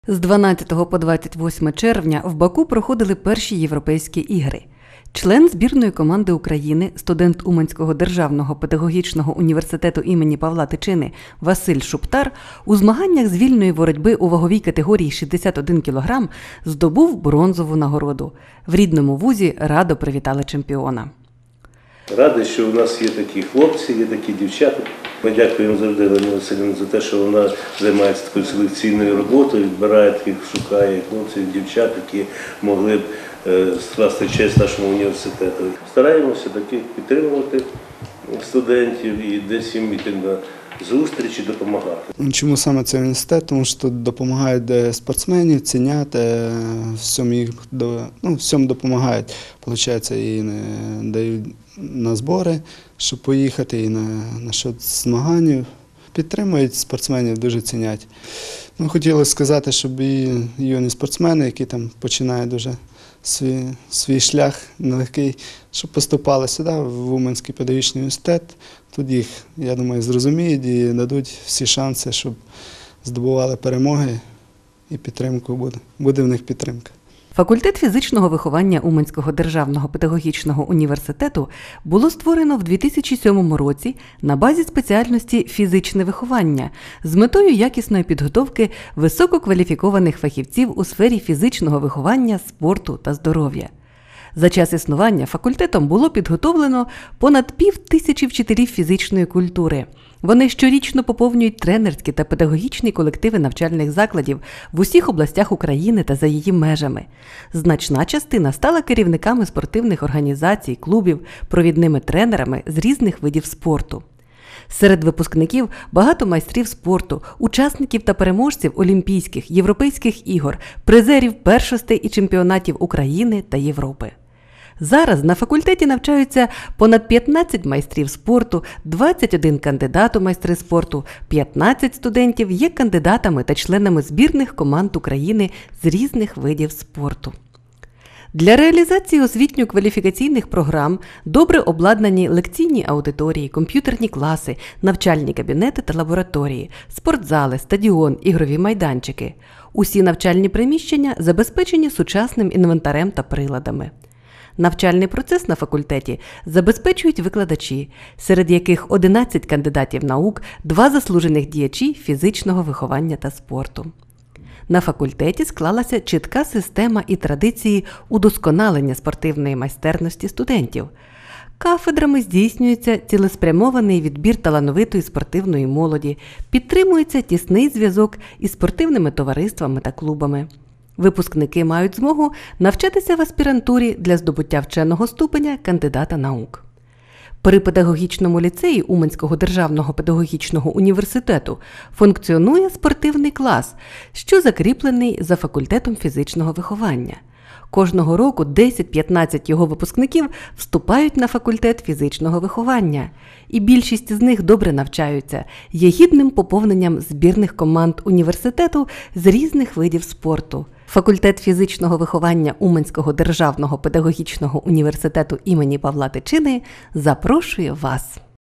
З 12 по 28 червня в Баку проходили перші європейські ігри. Член збірної команди України, студент Уманського державного педагогічного університету імені Павла Тичини Василь Шуптар у змаганнях з вільної боротьби у ваговій категорії 61 кг здобув бронзову нагороду. В рідному вузі радо привітали чемпіона. Радий, що у нас є такі хлопці, є такі дівчата. Ми дякуємо завжди Галині Василівні за те, що вона займається такою селекційною роботою, відбирає таких, шукає хлопців, дівчат, які могли б скласти честь нашому університету. Стараємося таки підтримувати студентів і десь їм йти на зустрічі, допомагати. Чому саме цей університет? Тому що тут допомагають спортсменів, цінять, всьому допомагають. Получається, і дають на збори, щоб поїхати, і на змагання. Підтримують спортсменів, дуже цінять. Хотілося сказати, щоб і юні спортсмени, які там починають дуже свій шлях нелегкий, щоб поступали сюди, в Уманський педагогічний університет. Тут їх, я думаю, зрозуміють і дадуть всі шанси, щоб здобували перемоги, і підтримку буде в них підтримка. Факультет фізичного виховання Уманського державного педагогічного університету було створено в 2007 році на базі спеціальності «Фізичне виховання» з метою якісної підготовки висококваліфікованих фахівців у сфері фізичного виховання, спорту та здоров'я. За час існування факультетом було підготовлено понад 5000 вчителів фізичної культури. Вони щорічно поповнюють тренерські та педагогічні колективи навчальних закладів в усіх областях України та за її межами. Значна частина стала керівниками спортивних організацій, клубів, провідними тренерами з різних видів спорту. Серед випускників багато майстрів спорту, учасників та переможців Олімпійських, Європейських ігор, призерів першостей і чемпіонатів України та Європи. Зараз на факультеті навчаються понад 15 майстрів спорту, 21 кандидат у майстри спорту, 15 студентів є кандидатами та членами збірних команд України з різних видів спорту. Для реалізації освітньо-кваліфікаційних програм добре обладнані лекційні аудиторії, комп'ютерні класи, навчальні кабінети та лабораторії, спортзали, стадіон, ігрові майданчики. Усі навчальні приміщення забезпечені сучасним інвентарем та приладами. Навчальний процес на факультеті забезпечують викладачі, серед яких 11 кандидатів наук, 2 заслужених діячі фізичного виховання та спорту. На факультеті склалася чітка система і традиції удосконалення спортивної майстерності студентів. Кафедрами здійснюється цілеспрямований відбір талановитої спортивної молоді, підтримується тісний зв'язок із спортивними товариствами та клубами. Випускники мають змогу навчатися в аспірантурі для здобуття вченого ступеня кандидата наук. При педагогічному ліцеї Уманського державного педагогічного університету функціонує спортивний клас, що закріплений за факультетом фізичного виховання. Кожного року 10-15 його випускників вступають на факультет фізичного виховання, і більшість з них добре навчаються, є гідним поповненням збірних команд університету з різних видів спорту. Факультет фізичного виховання Уманського державного педагогічного університету імені Павла Тичини запрошує вас!